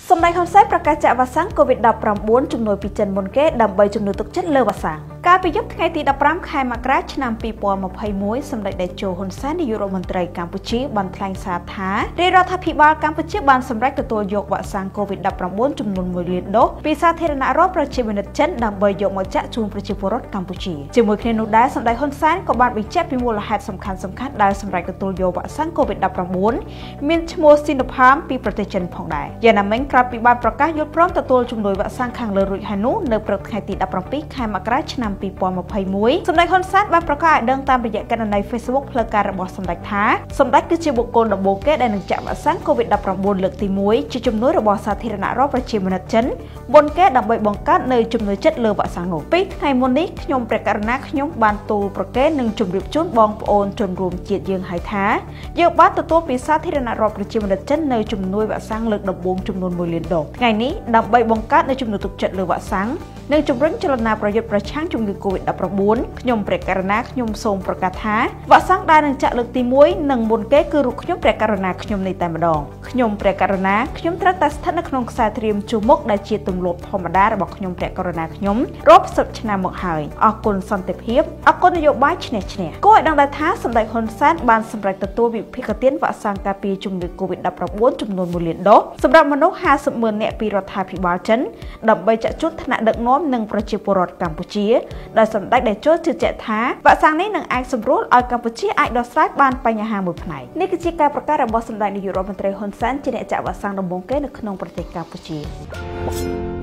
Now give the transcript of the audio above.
សម្ដេចហ៊ុនសែនប្រកាសចាក់វ៉ាក់សាំង COVID-19 ជំនួយពីចិនមុនគេដើម្បីជំនួយទុកចិត្តលើវ៉ាក់សាំងកាលពីយប់ថ្ងៃទី 15 ខែមករាឆ្នាំ 2021 សម្ដេចតេជោហ៊ុនសែននាយករដ្ឋមន្ត្រីកម្ពុជាបានថ្លែងសារថារាជរដ្ឋាភិបាលកម្ពុជាបានសម្រេចទទួលយកវ៉ាក់សាំង COVID-19 ចំនួន 1 លានដូសពីសាធារណរដ្ឋប្រជាមានិតចិនដើម្បីយកមកចាក់ជូនប្រជាពលរដ្ឋកម្ពុជាជាមួយគ្នានោះដែរសម្ដេចហ៊ុនសែនក៏បានបញ្ជាក់ពីមូលហេតុសំខាន់ៗដែលសម្រេចទទួលយកវ៉ាក់សាំង COVID-19 មានឈ្មោះ Sinopharm ពីប្រទេសចិនផងដែរយ៉ាងណាមិញក្រោយពីបានប្រកាសយល់ព្រមទទួលជំនួយវ៉ាក់សាំងខាងលើរួចហើយនោះនៅព្រឹកថ្ងៃទី 17 ខែមករាឆ្នាំ 2021 សម្ដេចហ៊ុនសែនបានប្រកាសឲ្យដឹងតាមរយៈគណនី Facebook ផ្លូវការរបស់សម្ដេចថាសម្ដេចគឺជាបុគ្គលដំបូងគេដែលនឹងចាក់វ៉ាក់សាំង COVID-19 លើកទី 1 ជាជំនួយរបស់សាធារណរដ្ឋប្រជាមានិតចិនមុនគេដើម្បីបង្កើតនៅជំនួយចិត្តលើវ៉ាក់សាំងនោះពីថ្ងៃមុននេះខ្ញុំព្រះករុណាខ្ញុំបានទូលប្រកេននឹងជម្រាបជូនបងប្អូនជនរួមជាតិយើងហើយថាយើងបានទទួលពីសាធារណរដ្ឋប្រជាមានិតចិននៅជំនួយវ៉ាក់សាំងលើកដំបូងចំនួន 1 លានដូសថ្ងៃនេះដើម្បីបង្កើតនៅជំនួយទុកចិត្តលើវ៉ាក់សាំងនិងជំរុញចលនាប្រយុទ្ធប្រឆាំងជំងឺ COVID-19 ខ្ញុំព្រះករុណាខ្ញុំសូមប្រកាសថាវ៉ាក់សាំងដែលនឹងចាក់លើកទី 1 និងមុនគេគឺរូបខ្ញុំព្រះករុណាខ្ញុំនេះតែម្ដងខ្ញុំព្រះករុណាខ្ញុំត្រូវតែស្ថិតនៅក្នុងខ្សែត្រៀមជួរមុខដែលជាទម្លាប់ធម្មតារបស់ខ្ញុំព្រះករុណាខ្ញុំរាប់សិបឆ្នាំមកហើយអរគុណសន្តិភាពអរគុណនយោបាយឈ្នះឈ្នះគួរឲ្យដឹងដែរថាសម្ដេចហ៊ុនសែនបានសម្រេចទទួលវិភាគទានវ៉ាក់សាំងការពារជំងឺ COVID-19 ចំនួន 1 លានដូសសម្រាប់មនុស្ស 50,000 នាក់ពីរដ្ឋាភិបាលចិនដើម្បីចាក់ជូនថ្នាក់ដឹកនាំនិងប្រជាពលរដ្ឋកម្ពុជាដែលសម្ដេចតេជោជឿជាក់ថាវ៉ាក់សាំងនេះនឹងអាចសម្រួលឲ្យកម្ពុជាអាចដោះស្រាយបានបញ្ហាមួយផ្នែកនេះគឺជាការប្រកាសរបស់សម្ដេចនាយករដ្ឋមន្ត្រីហ៊ុនសែនជាអ្នកចាក់វ៉ាក់សាំងដំបូងគេនៅក្នុងប្រទេសកម្ពុជា